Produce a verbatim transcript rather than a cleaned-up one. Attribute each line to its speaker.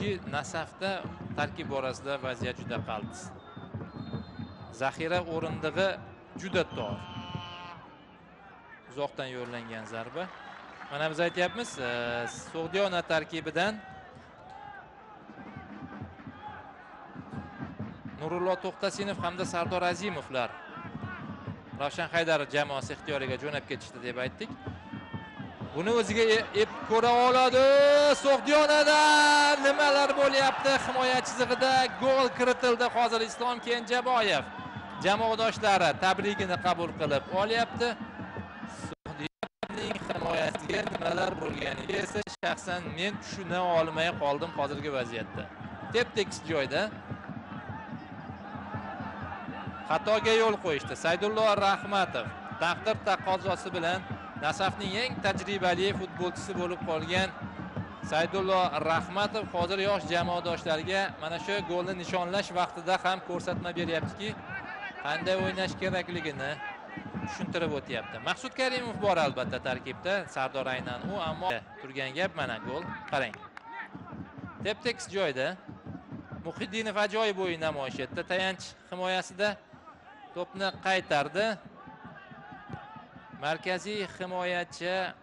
Speaker 1: chunki Nasafda tarkib borasida vaziyat juda qaltis. Zaxira o'rindig'i juda tor. Uzoqdan yo'llangan zarba. Mana biz aytyapmiz, Sog'diyona tarkibidan Nurullo To'xtasinov hamda Sardor Azimovlar Ravshan Haydarov jamoasi ixtiyoriga jo'nab ketishdi deb aytdik. Buni o'ziga ep ko'ra oladi. Sog'diyonadan nimalar bo'lyapti? Himoya chizig'ida gol kiritildi. Hozir Islom Kenjaboyev jamoadoshlari tabrigini qabul qilib olyapti. Sog'diyonaning himoyasiga nimalar bo'lganiga esa shaxsan men tushuna olmay qoldim hozirgi vaziyatda. Tep-tekis joyda xatoga yo'l qo'yishdi. Saydullo Rahmatov taqdir taqozosi bilan Nasafning eng tajribali futbolchisi bo'lib qolgan Saydullo Rahmatov hozir yosh jamoadoshlariga mana shu golni nishonlash vaqtida ham ko'rsatma beryaptiki, qanday o'ynash kerakligini tushuntirib o'tyapti. Maqsud Karimov bor albatta tarkibda, Sardor aynan u, ammo turgan gap mana gol. Qarang. Tep-tekis joyda Muhiddinov ajoyib o'yin namoyish etdi. Tayanch himoyasida to'pni qaytardi. Markaziy himoyachi